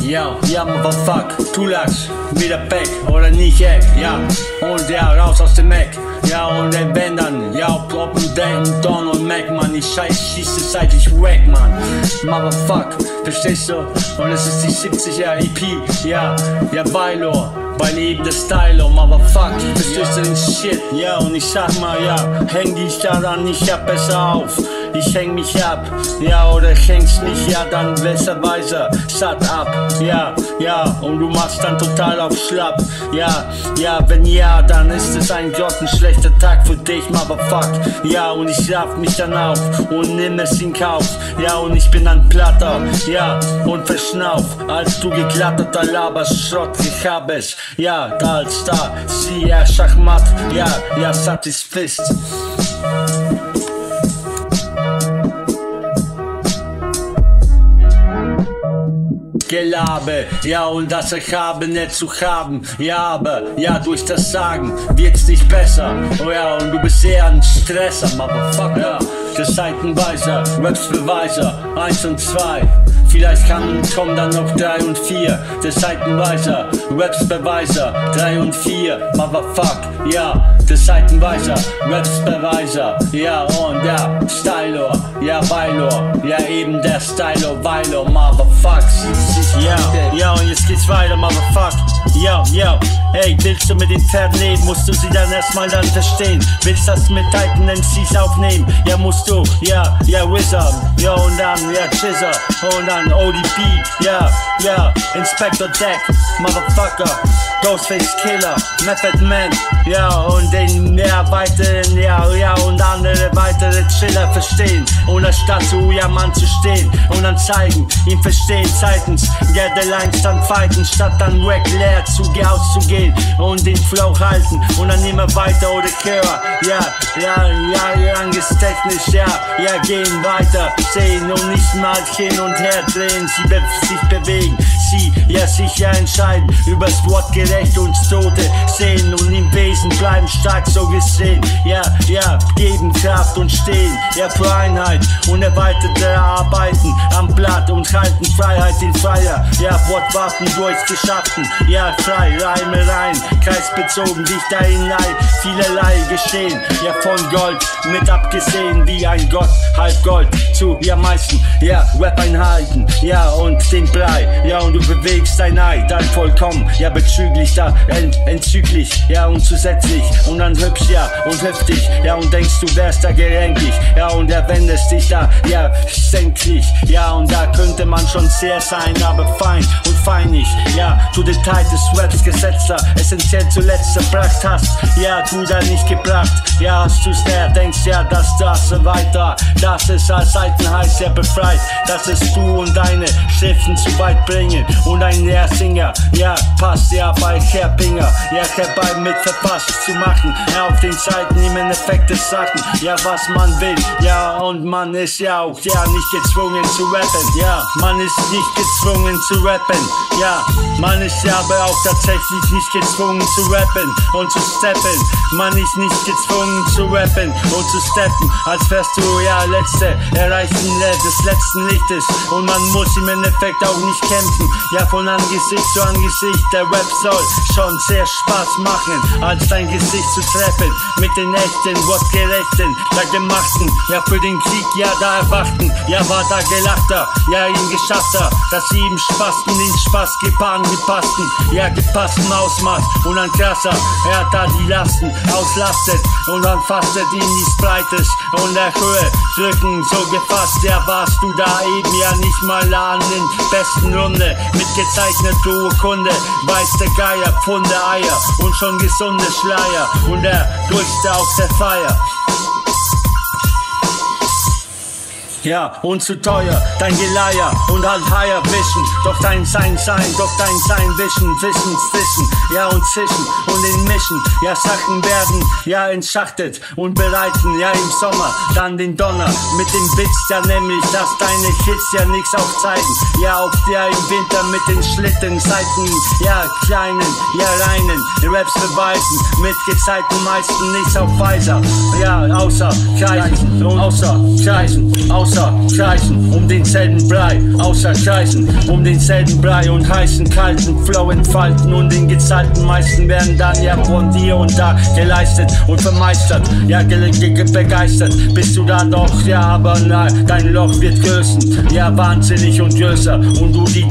Ja, ja, motherfuck, Tulax, wieder back oder nicht, ja, und ja, raus aus dem Mac, ja, und wenn dann, ja, ob ein Don und Mac, man, ich schieße seit ich wack, man, motherfuck, verstehst du, und es ist die 70er EP, ja, Bailo, weil eben der Stylo, motherfuck, verstehst du den Shit, ja, und ich sag mal, ja, häng dich daran nicht ab, besser auf. Ich häng mich ab, ja, oder hängst mich, ja, dann besserweise satt ab, ja, und du machst dann total auf schlapp, ja, wenn ja, dann ist es ein schlechter Tag für dich, motherfuck, ja, und ich raff mich dann auf und nimm es in Kauf, ja, und ich bin ein Platter, ja, und verschnauf, als du geklatterter laberst, Schrott, ich hab es, ja, da als da, sieh, ja, Schachmatt, ja, satt ist Fist. Gelabe, ja, und das ich habe nicht zu haben, ja, aber, ja, durch das Sagen wird's nicht besser, oh ja, und du bist eher ein Stresser, motherfucker, ja, der Seitenweiser, Rapsbeweiser, 1 und 2, vielleicht kommen dann noch 3 und 4, der Seitenweiser, Rapsbeweiser, 3 und 4, motherfuck, ja, der Seitenweiser, Rapsbeweiser, ja, und ja, Stylo, ja, Bailo, ja, eben der Stylo, Bailo, motherfuck, ja, und jetzt geht's weiter, motherfuck. Yo, ey, willst du mit den Pferden leben, musst du sie dann erstmal dann verstehen. Willst das mit Titan MCs aufnehmen, ja, musst du, ja, Wizard, ja, und dann, ja, Chizzer, und dann ODB, ja, Inspector Deck, motherfucker, Ghostface Killer, Method Man, ja, und den, ja, weiteren, ja, und andere weitere Chiller verstehen, und anstatt zu ja Mann zu stehen, und dann zeigen, ihm verstehen, zeitens, ja, der Lines dann fighten, statt dann wack leer auszugehen, und den Flow halten, und dann immer weiter oder höher, ja, angstechnisch, ja, gehen weiter, sehen und nicht mal hin und her drehen, sich bewegen, sie, ja, sich ja entscheiden, übers Wort gerecht und Tote sehen und im Wesen bleiben stark so gesehen, ja, geben Kraft und stehen, ja, für Einheit und erweiterte Arbeiten am Blatt und halten Freiheit in Freier, ja, Wortwaffen durchs Geschafften, ja, frei, Reime rein, kreisbezogen, Dichterei, vielerlei geschehen, ja, von Gold mit abgesehen, wie ein Gott, halb Gold zu, ja, meisten, ja, Rap-Einheiten, ja, und den Brei, ja, und du bewegst dein Ei, dann vollkommen, ja, bezüglich da, entzüglich, ja, und zusätzlich, und dann hübsch, ja, und hüftig, ja, und denkst du wärst da gelenkig, ja, und erwendest dich da, ja, senklich, ja, und da könnte man schon sehr sein, aber fein und feinig, ja, du Detail des Raps gesetzter, essentiell zuletzt erbracht hast, ja, du da nicht gebracht, ja, hast du's näher, denkst ja, dass das so weiter, das ist als Seitenheiß ja befreit, dass es du und deine Schriften zu weit bringen, und ein Lehrsinger, ja, passt ja bei Kerpinger, ja, herbei mit verpasst zu machen, ja, auf den Seiten im Endeffekt des Sachen, ja, was man will, ja, und man ist ja auch, ja, nicht gezwungen zu rappen, ja, man ist nicht gezwungen zu rappen, ja, man ist ja aber auch tatsächlich nicht gezwungen zu rappen und zu steppen, man ist nicht gezwungen zu rappen und zu steppen, als wärst du, ja, Letzte, erreichen des letzten Lichtes, und man muss im Endeffekt auch nicht kämpfen, ja, von Angesicht zu Angesicht, der Rap soll schon sehr Spaß machen, als dein Gesicht zu treffen, mit den echten, wortgerechten, da gemachten, ja, für den Krieg, ja, da erwachten, ja, war da gelachter, ja, ihm geschaffter, dass sie ihm Spasten den Spaß gepassten, ja, gepassten Ausmaß, und ein krasser, ja, da die Lasten auslastet, und dann fastet ihm nichts Breites, und der Höhe drücken, so gefasst, ja, warst du da eben, ja, nicht mal an den besten Runde, mit gezeichneter Urkunde, weiß der Geier, Pfunde Eier, und schon gesunde Schleier, und der Durchste auf der Feier. Ja, und zu teuer, dein Geleier und halt higher wischen, doch dein Sein, Wissen, ja, und zischen und in Mischen, ja, Sachen werden, ja, entschachtet und bereiten, ja, im Sommer, dann den Donner, mit dem Witz, ja, nämlich, dass deine Hits ja nix aufzeigen, ja, auf der im Winter mit den Schlitten, Seiten, ja, kleinen, ja, reinen, Raps beweisen, mit Gezeiten meisten nichts auf Weiser, ja, außer Kreisen, außer Kreisen, außer außer kreisen um denselben Brei, außer kreisen um denselben Brei und heißen, kalten Flow entfalten und den gezahlten meisten werden dann ja von dir und da geleistet und vermeistert, ja begeistert bist du dann doch, ja, aber na, dein Loch wird größer, ja, wahnsinnig und größer und du die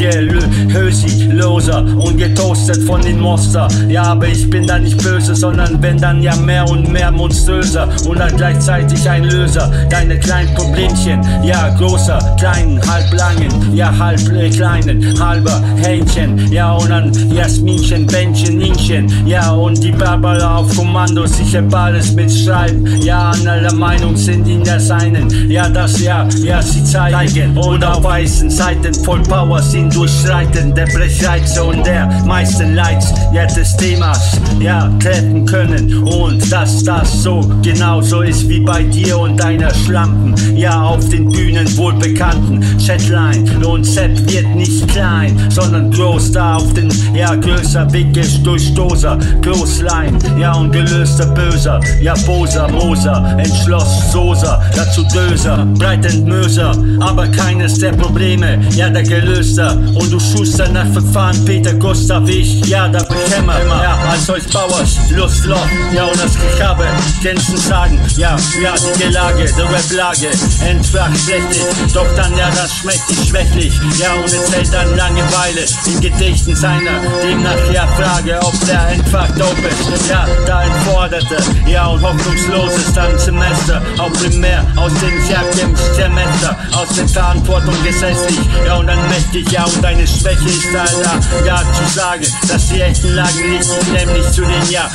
loser und getoastet von den Monster, ja, aber ich bin da nicht böse, sondern wenn dann ja mehr und mehr monströser und dann gleichzeitig ein Löser, deine kleinen Problemchen, ja, großer, kleinen, halblangen, ja, halb kleinen, halber Hähnchen, ja, und dann Jasminchen, Bändchen, Inchen, ja, und die Barbara auf Kommando, sicher alles mitschreiben, ja, an aller Meinung sind in der Seinen, ja, das, ja, sie zeigen und auf weißen Seiten voll Power sind durchschreiten der Brechreize und der meisten Lights, ja, des Themas, ja, treffen können und dass das so genauso ist wie bei dir und deiner Schlampen, ja, auf den Bühnen wohlbekannten Chatline und Sepp wird nicht klein, sondern groß da auf den, ja, größer Wickisch Durchstoßer, Großlein, ja, und gelöster Böser, ja, Boser, Moser, entschloss Soser, dazu Döser, breitend Möser, aber keines der Probleme, ja, der Gelöster und du Schuster nach Verfahren, Peter Gustav, ich, ja, da bekämmer, ja, als euch Bauers, Lustloch, ja, und das Gehabe, Grenzen sagen, ja, die Gelage, der Rap-Lage, entfacht schlechtlich, doch dann, ja, das schmeckt nicht schwächlich, ja, und erzählt dann Langeweile in Gedichten seiner, demnach, ja, Frage, ob der entfacht dope ist, ja, da entforderte, ja, und hoffnungslos ist dann Semester, auch primär, aus dem Semester, aus der Verantwortung gesetzlich, ja, und dann mächtig, ja, und deine Schwäche ist da, ja, zu sagen, dass die echten Lagen liegen, nämlich zu den, ja,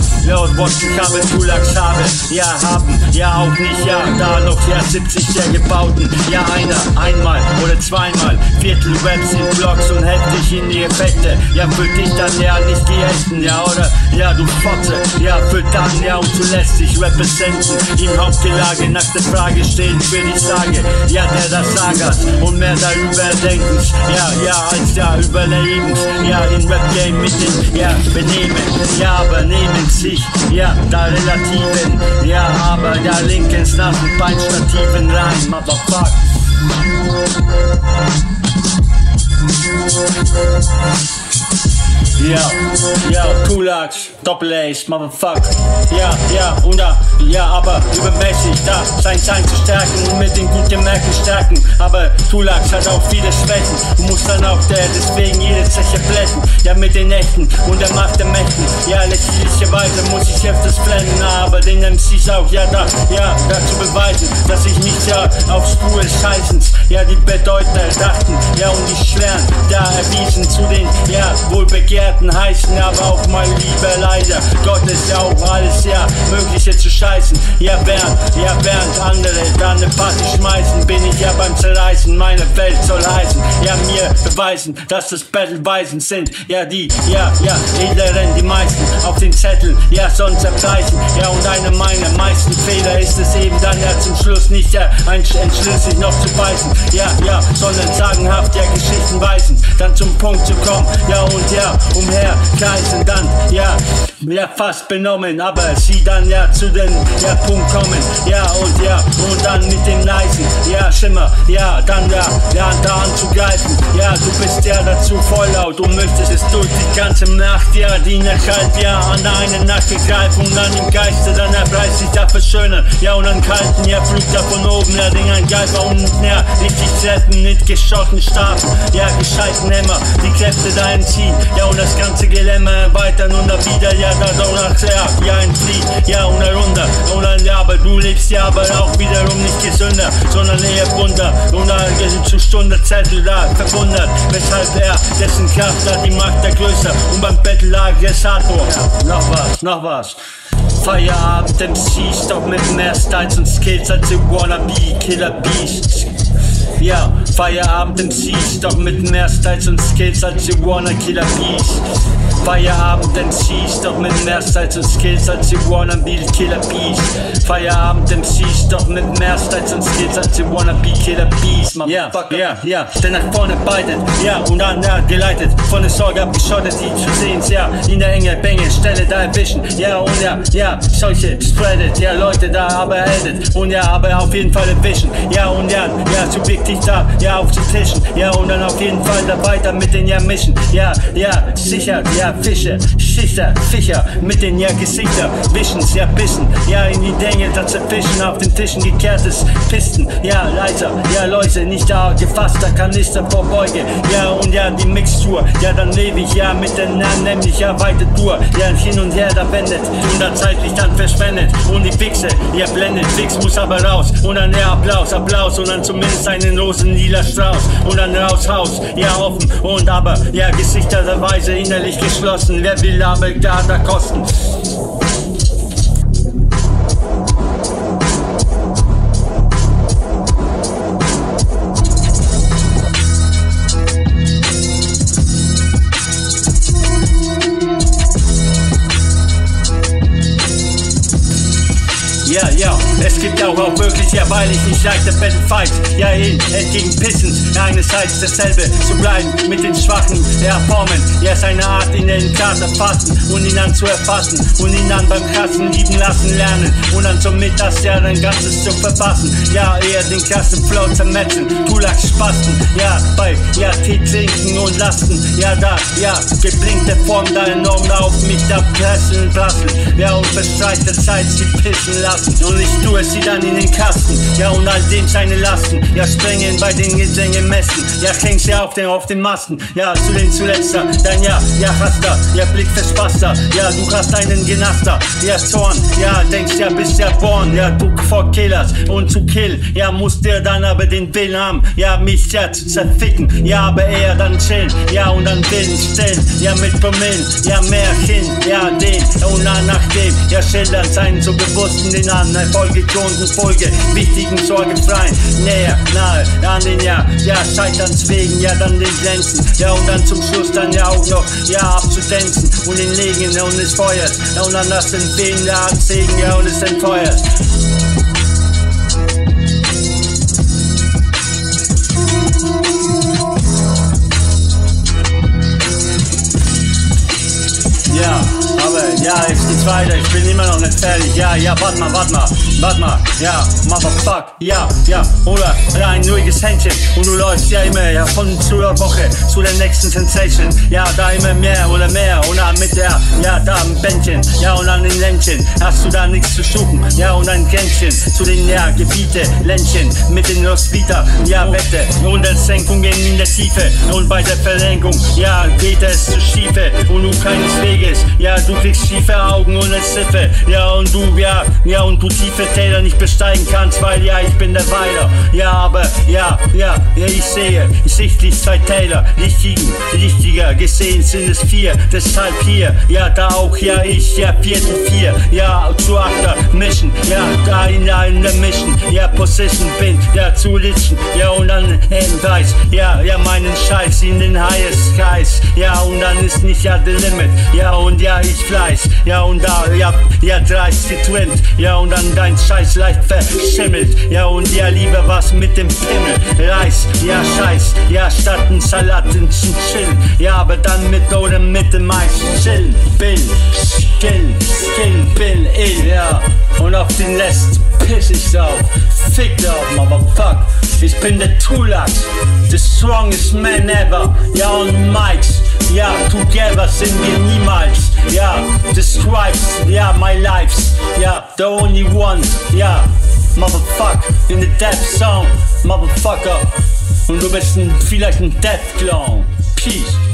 Wort ich habe, Kulaks habe, ja, haben, ja, auch nicht, ja, da noch, ja, 70 der gebauten, ja, einmal oder zweimal, Viertel Raps in Blocks und heftig in die Effekte, ja, für dich dann, ja, nicht die echten, ja, oder, ja, du Fotze, ja, für dann, ja, und zuletzt dich repräsenten, im Hauptgelage nach der Frage stehen für die Sage, ja, der das sagert und mehr darüber denkens, ja, als ja, überlebens, ja, in Rap-Game mit dem, ja, Benehmen, ja, aber nehmen sich, ja, da Relativen, ja, aber ja, Linkens nach den Beinstativen rein, motherfuck. Ja, Kulaks, Doppel-Ace, motherfuck. Ja, und da, ja, aber übermäßig da, sein zu stärken und mit den guten Merken stärken. Aber Kulaks hat auch viele Schwächen, du musst dann auch deswegen jede Zeche blechen. Ja, mit den Echten und der Macht der Mächten, ja, letztlicherweise muss ich öfters flennen, aber den MCs auch, ja, dazu beweisen, dass ich nicht, ja, auf Spur des Scheißens, ja, die Bedeutender dachten, ja, und die schweren, da erwiesen zu den, ja, wohlbegehrten heißen, aber auch mal lieber leider. Gott ist ja auch alles, ja, Mögliche zu scheißen. Ja, während andere da ne Party schmeißen, bin ich ja beim Zerreißen. Meine Welt soll heißen, ja, mir beweisen, dass das Battleweisen sind. Ja, die, edleren, die meisten auf den Zetteln, ja, sonst erbleichen. Ja, und einer meiner meisten Fehler ist es eben dann, ja, zum Schluss nicht, ja, entschließlich noch zu beißen. Ja, sondern sagenhaft, ja, Geschichten weisen, dann zum Punkt zu kommen, ja, und ja, umherkreisen dann, ja, fast benommen, aber sie dann, ja, zu den, ja, Punkt kommen, und dann mit dem leisen, ja, Schimmer, ja, dann, da anzugreifen, ja, du bist ja dazu volllaut und möchtest es durch die ganze Nacht, ja, die nach halb, ja, an eine Nacht gegreifen und dann im Geiste, dann erpreist sich da verschönern, ja, und dann kalten, ja, Flug da von oben, ja, den Angreifer und, ja, richtig treffen, nicht geschossen starten, ja, gescheiten Hämmer, die Kräfte da entziehen, ja, und das ganze Gelämmer erweitern und dann wieder, ja, da danach, ja, entfliehen, ja, und herunter, und dann, ja, aber du lebst ja, aber auch wiederum nicht gesünder, sondern eher bunter, und dann zu Stunde Zettel da, verwundert, weshalb er, dessen Kraft da die Macht der größer, und beim Battle Aggressator, ja, noch was. Feierabend MCs, doch mit mehr Styles und Skills als ihr Wannabe Killer Beasts. Ja, Feierabend MCs, doch mit mehr Styles und Skills als ihr Wannabe Killer Beasts. Feierabend MCs, doch mit mehr Styles und Skills als die wannabe Killer Bees. Feierabend MCs, doch mit mehr Styles und Skills als die wannabe Killer Bees. Ja, ja, schnell nach vorne beitet, ja, und dann geleitet, von der Sorge abgeschottet, die zu sehen, ja, in der Enge, Bänge, Stelle da erwischen, ja, und ja, solche spreadet, ja, Leute da aber edit, und ja, aber auf jeden Fall erwischen, ja, und ja, subjektiv da, ja, aufzutischen, ja, und dann auf jeden Fall da weiter mit den ja mischen, ja, sicher, ja, Fische, Schichter, Fischer, mit den ja Gesichter, Wischens, ja, Bissen, ja, in die Dänge, da zerfischen, auf den Tischen gekehrtes Pisten, ja, Leiter, ja, Läuse, nicht da, gefasster Kanister vorbeuge, ja, und ja, die Mixtur, ja, dann lebe ich, ja, mit den nämlich, ja, weite Tour, ja, hin und her, da wendet, und dann zeitlich dann verschwendet, und die Wichse, ja, blendet, Wix muss aber raus, und dann ja, Applaus, und dann zumindest einen rosenlila Strauß, und dann raus, Haus, ja, offen, und aber, ja, gesichterweise innerlich geschlossen, wer will aber da kosten. Ja, es gibt auch wirklich, ja, weil ich nicht leichter Battle Fights, ja, entgegen Pissens, einerseits dasselbe, zu bleiben mit den Schwachen, ja, formen, ja, seine Art in den Kater fassen und ihn dann zu erfassen und ihn dann beim Krassen lieben lassen lernen und dann somit das ja dein Ganzes zu verfassen, ja, eher den krassen Flow zermetzen, Kulak spasten, ja, bei, ja, Tee trinken und lasten, ja, da, ja, geblinkte Form da enorm auf mich da pressen, ja, und verstreichte Zeit sie pissen lassen. Und ich tue sie dann in den Kasten, ja, und all dem seine Lasten, ja, sprengen bei den Gesängen messen, ja, hängst ja auf den Masten, ja, zu den zuletzter, dann ja, Raster, ja, Blick verspaster, ja, du hast einen Genaster, ja, Zorn, ja, denkst ja, bist ja born, ja, du vor Killers und zu kill, ja, musst dir dann aber den Willen haben, ja, mich ja zu zerficken, ja, aber eher dann chillen, ja, und dann Willen stellen, ja, mit Promillen, ja, mehr hin, ja, den, und dann nach dem, ja, schildern seinen so bewussten den an, Folge, Folge, wichtigen, sorgefreien, näher, nahe, an den ja, Scheiterns wegen, ja, dann den Glänzen, ja, und dann zum Schluss dann ja auch noch, ja, abzudenken und den Legen, ja, und es feuert, ja, und dann das Entwehen, ja, Segen, ja, und es entfeuert. Ja, aber ja, es geht weiter, ich bin immer noch nicht fertig, ja, warte mal, ja, motherfuck, ja, oder ein ruhiges Händchen und du läufst ja immer, ja, von zu der Woche zu der nächsten Sensation, ja, da immer mehr und dann mit der, ja, da ein Bändchen, ja, und an den Ländchen hast du da nichts zu suchen, ja, und ein Grenchen zu den, ja, Gebiete, Ländchen mit den Rostbieter, ja, Wette und der Senkungen in der Tiefe und bei der Verrenkung, ja, geht es zu Schiefe und du keines Weges, ja, du kriegst schiefe Augen und eine Ziffe, ja, und du, ja, und du tiefe Täler nicht besteigen kannst, weil, ja, ich bin der Weiler, ja, aber, ich sehe, sichtlich zwei Täler, richtiger, gesehen sind es 4, deshalb hier, ja, da auch, ja, ich, ja, 4 zu 4, ja, zu 8er mischen, ja, da in der Mischen, ja, Position bin, ja, zu litschen, ja, und dann Endreis, ja, meinen Scheiß in den highest skies, ja, und dann ist nicht, ja, the limit, ja, und ja, ich Fleiß, ja, und da, ja, dreist getwinnt, ja, und dann dein Scheiß leicht verschimmelt, ja, und ja, lieber was mit dem Pimmel, Reis, ja, Scheiß, ja, statt ein Salat in Chillen, ja, aber dann mit oder mit dem Mais, chillen, Skin, ill, ja, und auf den Rest piss ich auf, fick drauf, motherfuck, ich bin der Tulak, the strongest man ever, ja, und Mikes, ja, together sind wir niemals, ja, the stripes, ja, my lives, ja, the only one, ja, motherfuck, in the death song, motherfucker, und du bist vielleicht ein Death Clown, peace.